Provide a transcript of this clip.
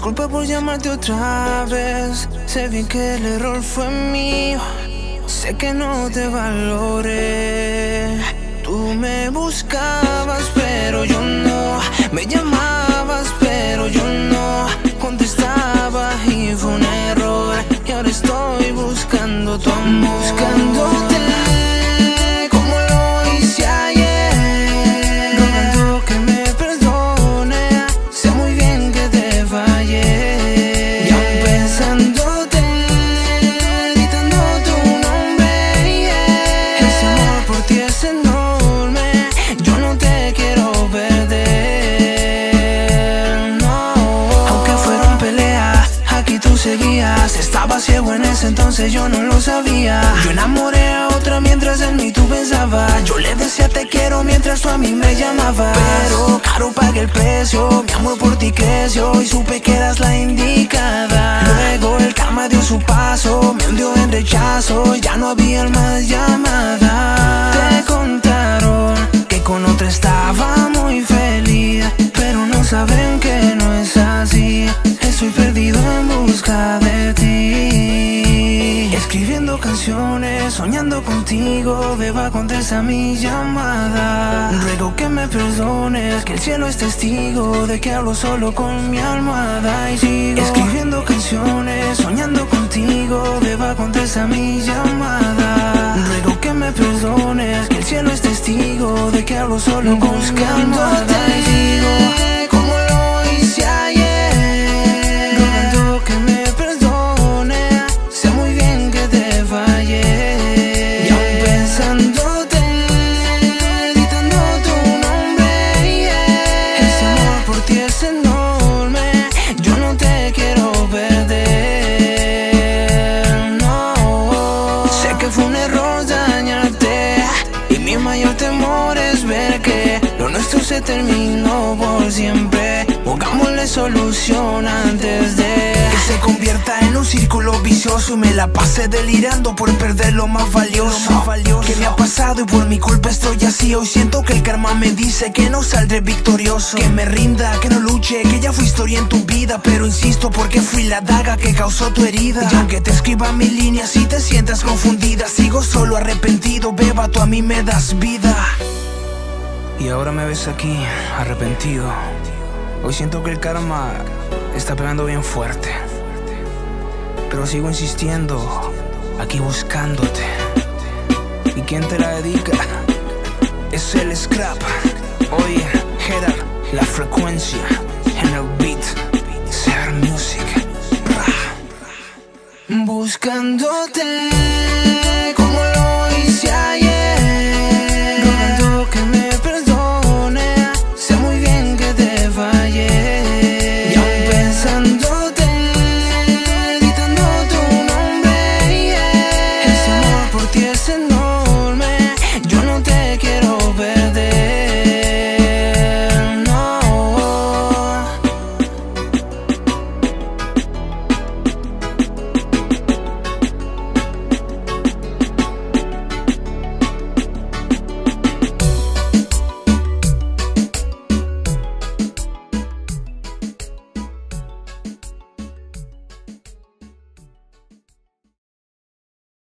Disculpa por llamarte otra vez. Sé bien que el error fue mío. Sé que no te valoré. Tú me buscabas, pero yo no. Me llamabas, pero yo no contestaba y fue un error. Y ahora estoy buscando tu amor. Buscándote como lo hice ayer, rogando que me perdone. Sé muy bien que te fallé. Y aún pensándote, gritando tu nombre, yeah. Ese amor por ti es enorme. Yo no te quiero perder, no. Aunque fueron peleas, aquí tú seguías. Estaba ciego en ese entonces, yo no lo sabía. Yo enamoré a otra mientras en mí tú pensabas. Yo le decía te quiero mientras tú a mí me llamabas. Pero caro pagué el precio, mi amor por ti creció y supe que eras la indicada. Luego el karma dio su paso, me hundió en rechazo y ya no había más llamadas. Te contaron que con otra estaba muy feliz, pero no saben que no es así. Estoy perdido en busca de ti, escribiendo canciones, soñando contigo. Beba, contesta mi llamada. Ruego que me perdones, que el cielo es testigo de que hablo solo con mi almohada. Y sigo escribiendo canciones, soñando contigo. Beba, contesta mi llamada. Ruego que me perdones, que el cielo es testigo de que hablo solo con mi almohada. Y sigo como lo hice ayer, rogando que me perdone. Sé muy bien que te fallé. Y aún pensándote, gritando tu nombre, yeah. Ese amor por ti es enorme. Yo no te quiero perder, no. Sé que fue un error dañarte y mi mayor temor es ver que lo nuestro se terminó por siempre. Pongámosle solución antes de que se convierta en un círculo vicioso y me la pase delirando por perder lo más valioso que me ha pasado, y por mi culpa estoy así. Hoy siento que el karma me dice que no saldré victorioso, que me rinda, que no luche, que ya fue historia en tu vida. Pero insisto porque fui la daga que causó tu herida. Y aunque te escriba mis líneas y te sientas confundida, sigo solo arrepentido. Beba, tú a mí me das vida. Y ahora me ves aquí, arrepentido. Hoy siento que el karma está pegando bien fuerte, pero sigo insistiendo, aquí buscándote. ¿Y quién te la dedica? Es el Scrap. Oye, Gerard, la frecuencia en el beat, Ser Music. Buscándote como